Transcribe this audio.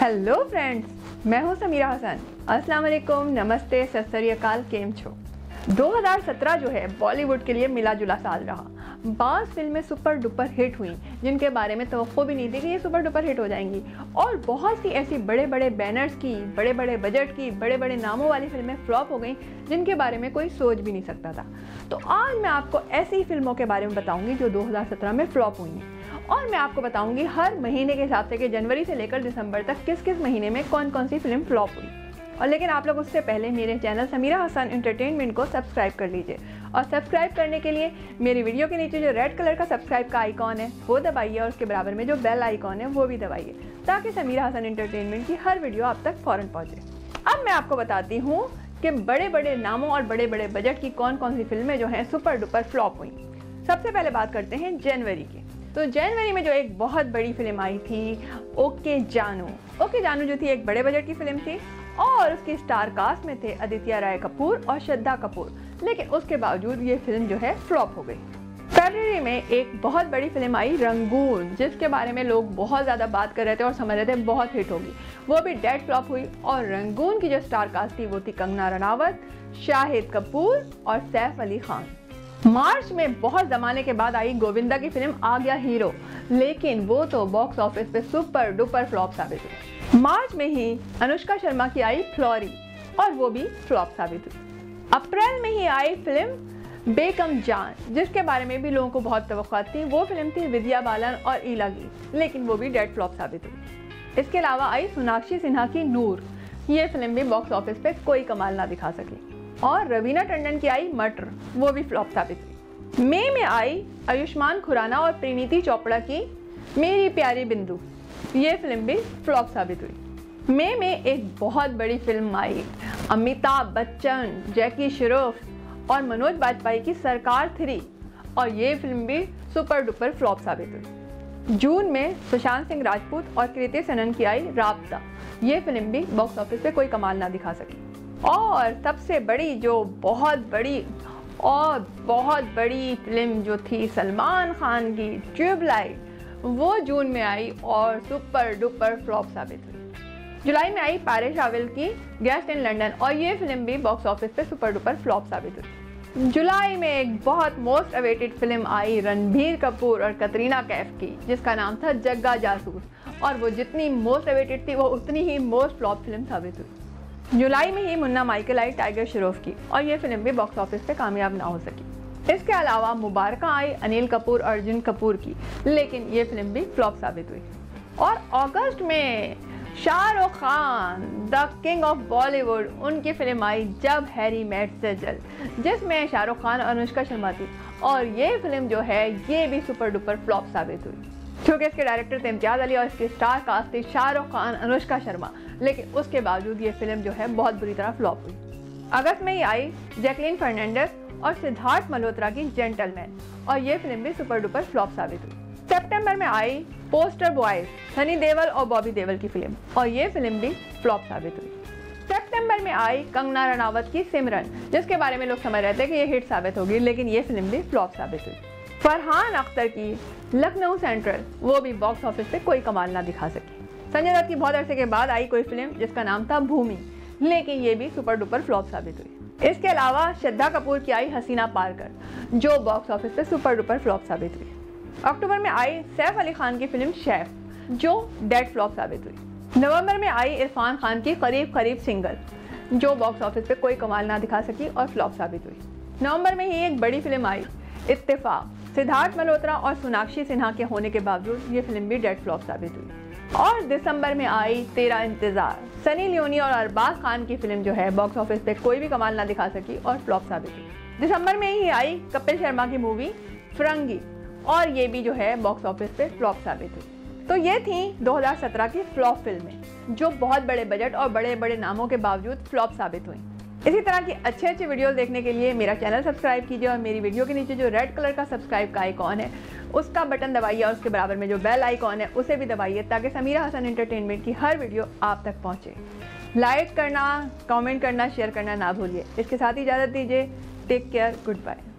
Hello friends, मैं हूं समीरा हसन। अस्सलाम वालेकुम, नमस्ते, सत श्री अकाल, केम छो। 2017 जो है बॉलीवुड के लिए मिला जुला साल रहा। 22 फिल्में सुपर डुपर हिट हुई जिनके बारे में तवक्को भी नहीं थी कि ये सुपर डुपर हिट हो जाएंगी, और बहुत सी ऐसी बड़े बड़े बैनर्स की, बड़े बड़े बजट की, बड़े बड़े नामों वाली फिल्में फ्लॉप हो गई जिनके बारे में कोई सोच भी नहीं सकता था। तो आज मैं आपको ऐसी ही फिल्मों के बारे में बताऊंगी जो 2017 में फ्लॉप हुई हैं, और मैं आपको बताऊंगी हर महीने के हिसाब से कि जनवरी से लेकर दिसंबर तक किस किस महीने में कौन कौन सी फिल्म फ्लॉप हुई। और लेकिन आप लोग उससे पहले मेरे चैनल समीरा हसन एंटरटेनमेंट को सब्सक्राइब कर लीजिए, और सब्सक्राइब करने के लिए मेरी वीडियो के नीचे जो रेड कलर का सब्सक्राइब का आइकॉन है वो दबाइए, और उसके बराबर में जो बेल आइकॉन है वो भी दबाइए, ताकि समीरा हसन एंटरटेनमेंट की हर वीडियो आप तक फ़ौरन पहुँचे। अब मैं आपको बताती हूँ कि बड़े बड़े नामों और बड़े बड़े बजट की कौन कौन सी फिल्में जो हैं सुपर डुपर फ्लॉप हुई। सबसे पहले बात करते हैं जनवरी की। तो जनवरी में जो एक बहुत बड़ी फिल्म आई थी ओके जानू। ओके जानू जो थी एक बड़े बजट की फिल्म थी, और उसकी स्टार कास्ट में थे आदित्य राय कपूर और श्रद्धा कपूर, लेकिन उसके बावजूद ये फिल्म जो है फ्लॉप हो गई। फरवरी में एक बहुत बड़ी फिल्म आई रंगून, जिसके बारे में लोग बहुत ज़्यादा बात कर रहे थे और समझ रहे थे बहुत हिट होगी, वो भी डेड फ्लॉप हुई। और रंगून की जो स्टार कास्ट थी वो थी कंगना रनावत, शाहिद कपूर और सैफ अली खान। मार्च में बहुत ज़माने के बाद आई गोविंदा की फिल्म आ गया हीरो, लेकिन वो तो बॉक्स ऑफिस पे सुपर डुपर फ्लॉप साबित हुई। मार्च में ही अनुष्का शर्मा की आई फ्लोरी, और वो भी फ्लॉप साबित हुई। अप्रैल में ही आई फिल्म बेगम जान, जिसके बारे में भी लोगों को बहुत तवक्कुआत थी। वो फिल्म थी विद्या बालन और ईला की, लेकिन वो भी डेड फ्लॉप साबित हुई। इसके अलावा आई सोनाक्षी सिन्हा की नूर, ये फिल्म भी बॉक्स ऑफिस पे कोई कमाल ना दिखा सकी। और रवीना टंडन की आई मटर, वो भी फ्लॉप साबित हुई। मई में आई आयुष्मान खुराना और परिणीति चोपड़ा की मेरी प्यारी बिंदु, ये फिल्म भी फ्लॉप साबित हुई। मई में एक बहुत बड़ी फिल्म आई अमिताभ बच्चन, जैकी श्रॉफ और मनोज बाजपेयी की सरकार 3, और ये फिल्म भी सुपर डुपर फ्लॉप साबित हुई। जून में सुशांत सिंह राजपूत और कृति सेनन की आई राब्ता, ये फिल्म भी बॉक्स ऑफिस पे कोई कमाल ना दिखा सकी। और सबसे बड़ी जो बहुत बड़ी फिल्म जो थी सलमान खान की ट्यूबलाइट, वो जून में आई और सुपर डुपर फ्लॉप साबित हुई। जुलाई में आई पारिश रावल की गेस्ट इन लंदन, और ये फिल्म भी बॉक्स ऑफिस पे सुपर डुपर फ्लॉप साबित हुई। जुलाई में एक बहुत मोस्ट अवेटेड फिल्म आई रणबीर कपूर और कतरीना कैफ की, जिसका नाम था जग्गा जासूस, और वो जितनी मोस्ट अवेटेड थी वो उतनी ही मोस्ट फ्लॉप फिल्म साबित हुई। जुलाई में ही मुन्ना माइकल आई टाइगर श्रॉफ की, और ये फिल्म भी बॉक्स ऑफिस पे कामयाब ना हो सकी। इसके अलावा मुबारका आई अनिल कपूर और अर्जुन कपूर की, लेकिन ये फिल्म भी फ्लॉप साबित हुई। और अगस्त में Shahrukh Khan the king of Bollywood, उनकी फिल्म आई जब हैरी मेट सेजल, जिसमें शाहरुख खान और अनुष्का शर्मा थी, और ये फिल्म जो है ये भी सुपर डुपर फ्लॉप साबित हुई। क्योंकि इसके डायरेक्टर थे इम्तियाज़ अली और इसकी स्टार कास्ट थी शाहरुख खान, अनुष्का शर्मा, लेकिन उसके बावजूद ये फिल्म जो है बहुत बुरी तरह फ्लॉप हुई। अगस्त में ही आई जैकलीन फर्नांडिस और सिद्धार्थ मल्होत्रा की जेंटलमैन, और ये फिल्म भी सुपर डुपर फ्लॉप साबित हुई। सितंबर में आई पोस्टर बॉयज, सनी देओल और बॉबी देओल की फिल्म, और ये फिल्म भी फ्लॉप साबित हुई। सितंबर में आई कंगना रनावत की सिमरन, जिसके बारे में लोग समझ रहे थे कि ये हिट साबित होगी, लेकिन ये फिल्म भी फ्लॉप साबित हुई। फरहान अख्तर की लखनऊ सेंट्रल, वो भी बॉक्स ऑफिस पे कोई कमाल ना दिखा सकी। संजय दत्त की बहुत अरसे के बाद आई कोई फिल्म जिसका नाम था भूमि, लेकिन ये भी सुपर डुपर फ्लॉप साबित हुई। इसके अलावा श्रद्धा कपूर की आई हसीना पारकर, जो बॉक्स ऑफिस पे सुपर डुपर फ्लॉप साबित हुई। अक्टूबर में आई सैफ अली खान की फिल्म शेफ, जो डेड फ्लॉप साबित हुई। नवंबर में आई इरफान खान की करीब करीब सिंगल, जो बॉक्स ऑफिस पे कोई कमाल ना दिखा सकी और फ्लॉप साबित हुई। नवंबर में ही एक बड़ी फिल्म आई इत्तेफाक, सिद्धार्थ मल्होत्रा और सोनाक्षी सिन्हा के होने के बावजूद ये फिल्म भी डेड फ्लॉप साबित हुई। और दिसंबर में आई तेरा इंतजार, सनी लियोनी और अरबाज खान की फिल्म जो है बॉक्स ऑफिस पे कोई भी कमाल ना दिखा सकी और फ्लॉप साबित हुई। दिसंबर में ही आई कपिल शर्मा की मूवी फिरंगी, और ये भी जो है बॉक्स ऑफिस पे फ्लॉप साबित हुई। तो ये थी 2017 की फ्लॉप फिल्में, जो बहुत बड़े बजट और बड़े बड़े नामों के बावजूद फ्लॉप साबित हुई। इसी तरह की अच्छे वीडियोस देखने के लिए मेरा चैनल सब्सक्राइब कीजिए, और मेरी वीडियो के नीचे जो रेड कलर का सब्सक्राइब का आइकॉन है उसका बटन दबाइए, और उसके बराबर में जो बेल आइकॉन है उसे भी दबाइए, ताकि समीरा हसन एंटरटेनमेंट की हर वीडियो आप तक पहुंचे। लाइक करना, कमेंट करना, शेयर करना ना भूलिए। इसके साथ ही इजाज़त दीजिए। Take care, good bye.